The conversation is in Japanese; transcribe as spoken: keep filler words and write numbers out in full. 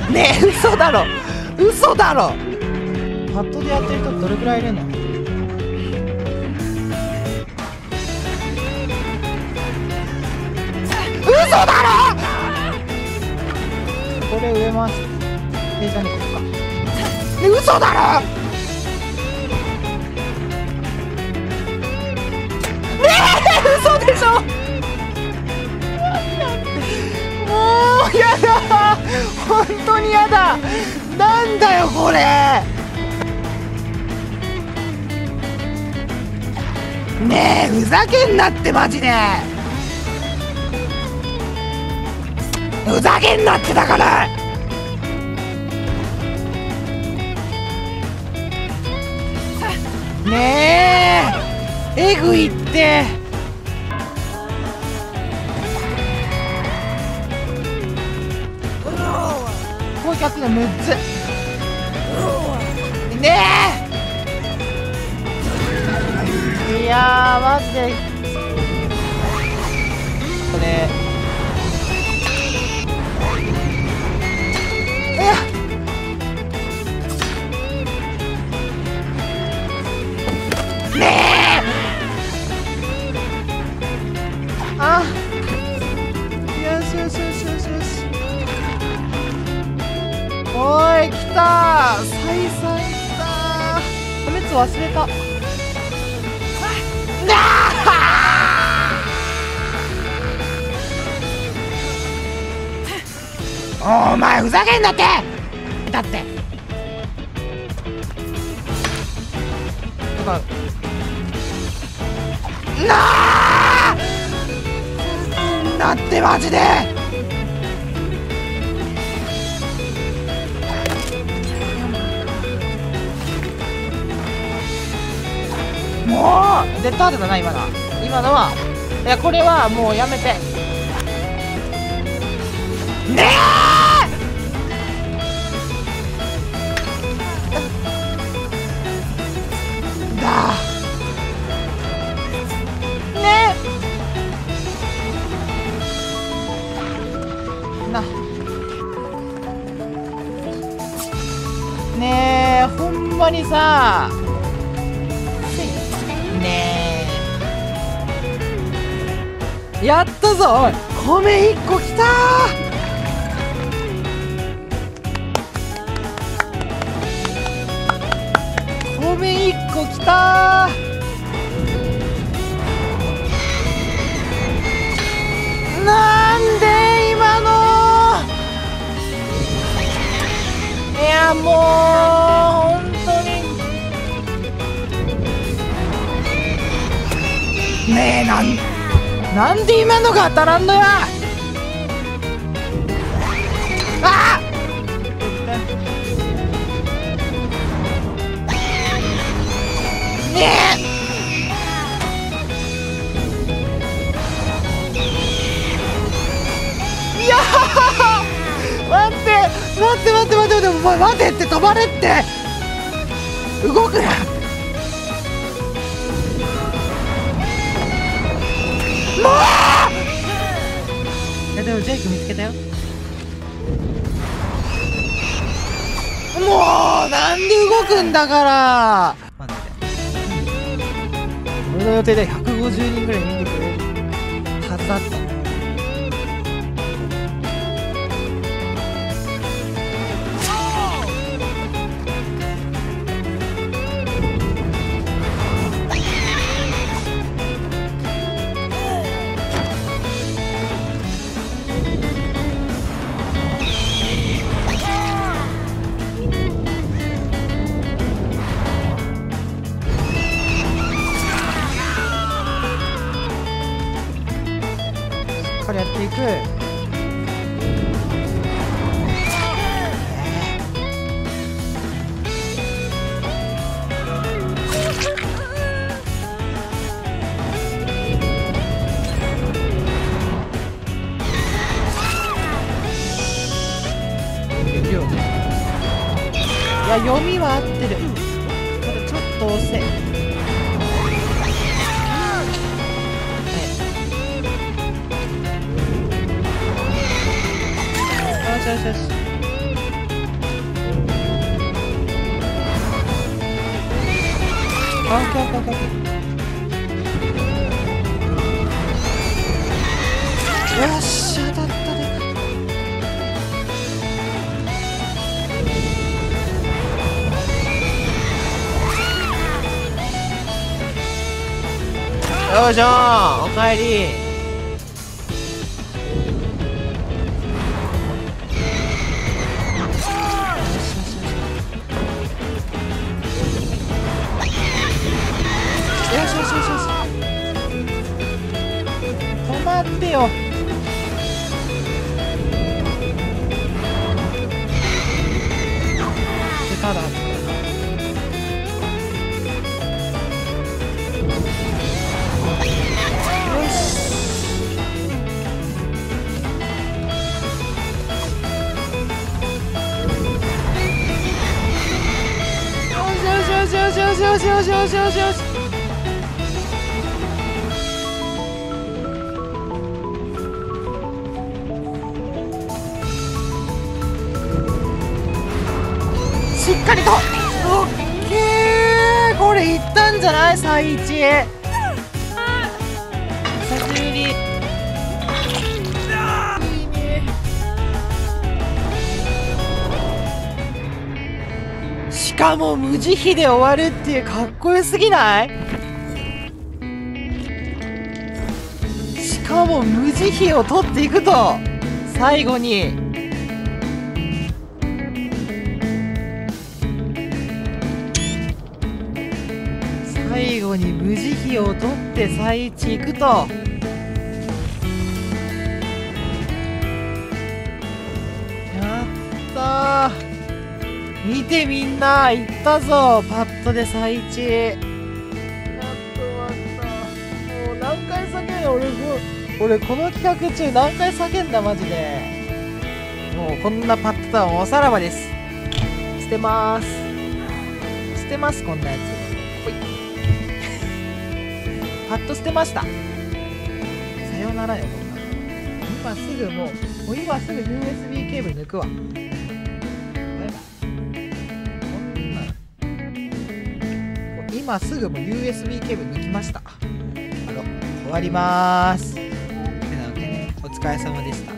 ねえ、嘘だろ嘘だろ。パッドでやってる人どれくらいいるの？嘘だろ。これ上回してえじゃねこっか。ね、嘘だろ。ねえ、嘘でしょ。もうやだ、本当にやだ。なんだよこれ。ねえ、ふざけんなってマジで。ふざけんなってだから。ねえ、えぐいって。攻撃やってんのむっつねえ。いやーマジでこれねえ。あ、よしよしよしよしよし。おい、来たー。再三来たー。破滅忘れた。お前ふざけんなって。だってなんかなあなってマジで。もうデッドハートだな今のは。今のはいやこれはもうやめてねえ。だねえなねえ、ほんまにさねえ。やったぞ。おい米いっこきたー。米いっこきたー。なんで今の。いやもう本当にねえ、なんなんで今のが当たらんのや。あっねえ。いや待って待って待って待って待って、お前待てって、止まれって、動くな。もういやでもジェイク見つけたよ。もうなんで動くんだから。マジで俺の予定でひゃくごじゅうにんぐらい見てくれるはずだった。やっていく。いや読みは合ってる。ただちょっと遅い。よしよしよし。 あ、オッケーオッケーオッケー。よっしゃ、当たったでか。よいしょー、おかえり。よしよしよしよし。止まってよ。で、ただよしよしよしよしよしよしよしよしよしよし。しっかりと。オッケー、これいったんじゃない？さいいち。久しぶり。いいね。しかも無慈悲で終わるっていう、かっこよすぎない？しかも無慈悲を取っていくと最後に。最後に無慈悲を取ってさいいちいくと。やったー。見てみんな、いったぞパッドでさいいち。やっと終わった。もう何回叫んだ俺。俺この企画中何回叫んだマジで。もうこんなパッドとはもうおさらばです。捨てまーす。捨てます、こんなやつ。ほいパッド捨てました。さよならよ、こんなの。今すぐもう、もう今すぐ ユーエスビー ケーブル抜くわ。バイバイ。こんなの。今すぐもう ユーエスビー ケーブル抜きました。あの、終わりまーす。ってなわけで、お疲れ様でした。